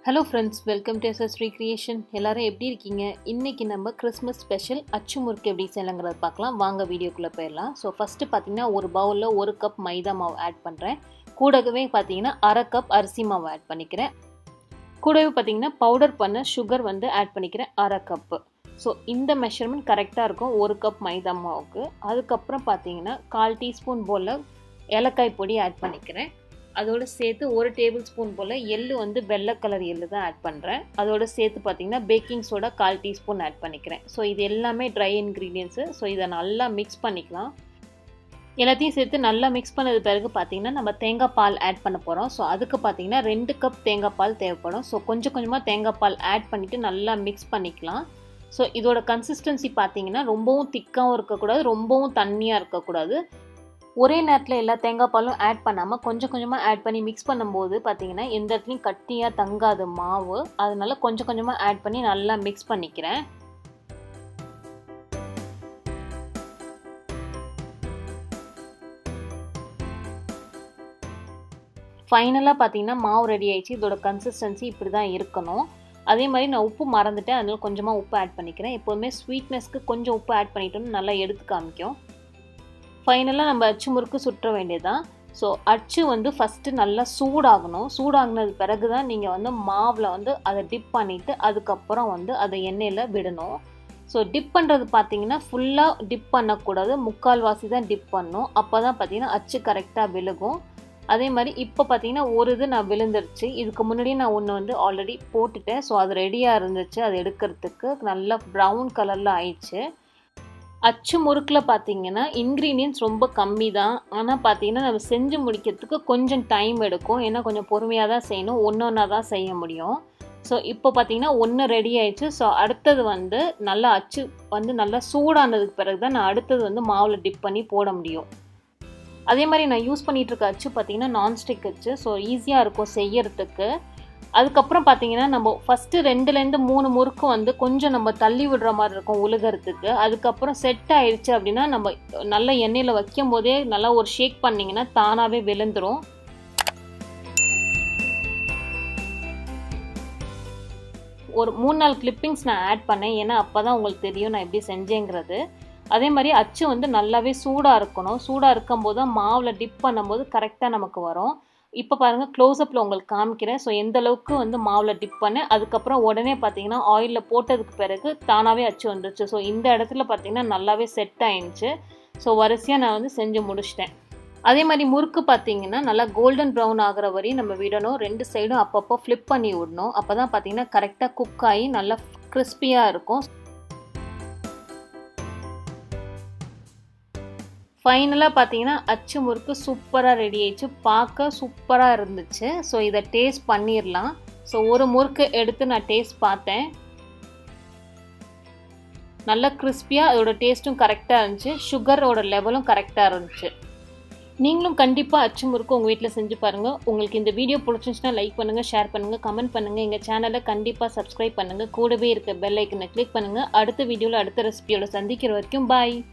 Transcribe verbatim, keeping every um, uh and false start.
Hello friends, welcome to S S Recreation. எல்லாரும் எப்படி இருக்கீங்க? இன்னைக்கு நம்ம கிறிஸ்மஸ் ஸ்பெஷல் அச்சு முறுக்கு எப்படி செய்யலாம்ங்கறத பார்க்கலாம். வாங்க வீடியோக்குள்ள போயிரலாம். சோ ஃபர்ஸ்ட் பாத்தீங்கன்னா ஒரு பவுல்ல ஒரு கப் மைதா மாவு ஆட் பண்றேன். கூடவே பாத்தீங்கன்னா அரை கப் அரிசி மாவு ஆட் பண்ணிக்கிறேன். கூடவே பாத்தீங்கன்னா பவுடர் பண்ண சுகர் வந்து ஆட் பண்ணிக்கிறேன் அரை கப். சோ இந்த மெஷர்மென்ட் கரெக்ட்டா இருக்கும் ஒரு கப் மைதா மாவுக்கு. அதுக்கு அப்புறம் பாத்தீங்கன்னா கால் டீஸ்பூன் போல ஏலக்காய் பொடி ஆட் பண்ணிக்கிறேன். அதோட சேர்த்து ஒரு டேபிள் ஸ்பூன் போல் எள்ளு வந்து வெள்ளை கலர் எள்ளு தான் ஆட் பண்ணுறேன். அதோட சேர்த்து பார்த்தீங்கன்னா பேக்கிங் சோடா கால் டீஸ்பூன் ஆட் பண்ணிக்கிறேன். ஸோ இது எல்லாமே ட்ரை இன்க்ரீடியன்ஸு. ஸோ இதை நல்லா மிக்ஸ் பண்ணிக்கலாம். எல்லாத்தையும் சேர்த்து நல்லா மிக்ஸ் பண்ணது பிறகு பார்த்தீங்கன்னா நம்ம தேங்காய் பால் ஆட் பண்ண போகிறோம். ஸோ அதுக்கு பார்த்தீங்கன்னா ரெண்டு கப் தேங்காய் பால் தேவைப்படும். ஸோ கொஞ்சம் கொஞ்சமாக தேங்காய் பால் ஆட் பண்ணிவிட்டு நல்லா மிக்ஸ் பண்ணிக்கலாம். ஸோ இதோட கன்சிஸ்டன்சி பார்த்தீங்கன்னா ரொம்பவும் திக்காகவும் இருக்கக்கூடாது, ரொம்பவும் தண்ணியாக இருக்கக்கூடாது. ஒரே நேரத்தில் எல்லா தேங்காய் பாலும் ஆட் பண்ணாமல் கொஞ்சம் கொஞ்சமாக ஆட் பண்ணி மிக்ஸ் பண்ணும்போது பார்த்தீங்கன்னா எந்த இடத்துலையும் கட்டியாக தங்காது மாவு. அதனால கொஞ்சம் கொஞ்சமாக ஆட் பண்ணி நல்லா மிக்ஸ் பண்ணிக்கிறேன். ஃபைனலாக பார்த்தீங்கன்னா மாவு ரெடி ஆயிடுச்சு. இதோட கன்சிஸ்டன்சி இப்படி தான் இருக்கணும். அதே மாதிரி நான் உப்பு மறந்துட்டேன், அதனால கொஞ்சமாக உப்பு ஆட் பண்ணிக்கிறேன். எப்போதுமே ஸ்வீட்னஸ்க்கு கொஞ்சம் உப்பு ஆட் பண்ணிட்டோம்னு நல்லா எடுத்து காமிக்கும். ஃபைனலாக நம்ம அச்சு முறுக்கு சுற்ற வேண்டியதான். ஸோ அச்சு வந்து ஃபஸ்ட்டு நல்லா சூடாகணும். சூடாகினது பிறகு தான் நீங்கள் வந்து மாவில் வந்து அதை டிப் பண்ணிவிட்டு அதுக்கப்புறம் வந்து அதை எண்ணெயில் விடணும். ஸோ டிப் பண்ணுறது பார்த்தீங்கன்னா ஃபுல்லாக டிப் பண்ணக்கூடாது, முக்கால்வாசி தான் டிப் பண்ணணும். அப்போ தான் பார்த்தீங்கன்னா அச்சு கரெக்டாக விழுகும். அதே மாதிரி இப்போ பார்த்தீங்கன்னா ஒரு இது நான் விழுந்துருச்சு. இதுக்கு முன்னாடியே நான் ஒன்று வந்து ஆல்ரெடி போட்டுட்டேன். ஸோ அது ரெடியாக இருந்துச்சு. அது எடுக்கிறதுக்கு நல்லா ப்ரௌன் கலரில் ஆயிடுச்சு. அச்சு முறுக்கில் பார்த்தீங்கன்னா இன்க்ரீடியன்ஸ் ரொம்ப கம்மி தான். ஆனால் பார்த்தீங்கன்னா நம்ம செஞ்சு முடிக்கிறதுக்கு கொஞ்சம் டைம் எடுக்கும். ஏன்னா கொஞ்சம் பொறுமையாக தான் செய்யணும், ஒன்று ஒன்றா தான் செய்ய முடியும். ஸோ இப்போ பார்த்தீங்கன்னா ஒன்று ரெடி ஆயிடுச்சு. ஸோ அடுத்தது வந்து நல்லா அச்சு வந்து நல்லா சூடானதுக்கு பிறகு தான் நான் அடுத்தது வந்து மாவில் டிப் பண்ணி போட முடியும். அதே மாதிரி நான் யூஸ் பண்ணிகிட்டு இருக்க அச்சு பார்த்தீங்கன்னா நான்ஸ்டிக் அச்சு. ஸோ ஈஸியாக இருக்கும் செய்யறதுக்கு. அதுக்கப்புறம் பார்த்தீங்கன்னா நம்ம ஃபஸ்ட்டு ரெண்டுலேருந்து மூணு முறுக்கு வந்து கொஞ்சம் நம்ம தள்ளி விடுற மாதிரி இருக்கும் உழுகிறதுக்கு. அதுக்கப்புறம் செட் ஆயிடுச்சு அப்படின்னா நம்ம நல்ல எண்ணெயில் வைக்கும் போதே நல்லா ஒரு ஷேக் பண்ணிங்கன்னா தானாகவே விழுந்துடும். ஒரு மூணு நாலு கிளிப்பிங்ஸ் நான் ஆட் பண்ணேன். ஏன்னா அப்போ தான் உங்களுக்கு தெரியும் நான் எப்படி செஞ்சேங்கிறது. அதே மாதிரி அச்சு வந்து நல்லாவே சூடாக இருக்கணும். சூடாக இருக்கும்போது தான் மாவில் டிப் பண்ணும்போது கரெக்டாக நமக்கு வரும். இப்போ பாருங்கள் க்ளோஸ்அப்பில் உங்களுக்கு காமிக்கிறேன். ஸோ எந்த அளவுக்கு வந்து மாவில் டிப் பண்ணேன், அதுக்கப்புறம் உடனே பார்த்தீங்கன்னா ஆயிலில் போட்டதுக்கு பிறகு தானாகவே அச்சு வந்துருச்சு. ஸோ இந்த இடத்துல பார்த்தீங்கன்னா நல்லாவே செட் ஆயிடுச்சு. ஸோ வரிசையாக நான் வந்து செஞ்சு முடிச்சிட்டேன். அதே மாதிரி முறுக்கு பார்த்தீங்கன்னா நல்லா கோல்டன் ப்ரௌன் ஆகிற வரையும் நம்ம விடணும். ரெண்டு சைடும் அப்பப்போ ஃப்ளிப் பண்ணி விடணும். அப்போ தான் பார்த்தீங்கன்னா கரெக்டாக குக் ஆகி நல்லா கிறிஸ்பியாக இருக்கும். ஃபைனலாக பார்த்தீங்கன்னா அச்சு முறுக்கு சூப்பராக ரெடி ஆயிடுச்சு. பார்க்க சூப்பராக இருந்துச்சு. ஸோ இதை டேஸ்ட் பண்ணிடலாம். ஸோ ஒரு முறுக்கு எடுத்து நான் டேஸ்ட் பார்த்தேன். நல்லா கிறிஸ்பியாக, அதோட டேஸ்ட்டும் கரெக்டாக இருந்துச்சு. சுகரோட லெவலும் கரெக்டாக இருந்துச்சு. நீங்களும் கண்டிப்பாக அச்சு முறுக்கு உங்கள் வீட்டில் செஞ்சு பாருங்கள். உங்களுக்கு இந்த வீடியோ பிடிச்சிருந்துச்சுன்னா லைக் பண்ணுங்கள், ஷேர் பண்ணுங்கள், கமெண்ட் பண்ணுங்கள். எங்கள் சேனலை கண்டிப்பாக சப்ஸ்கிரைப் பண்ணுங்கள். கூடவே இருக்க பெல் ஐக்கனை கிளிக் பண்ணுங்கள். அடுத்த வீடியோவில் அடுத்த ரெசிபியோட சந்திக்கிற வரைக்கும் பாய்.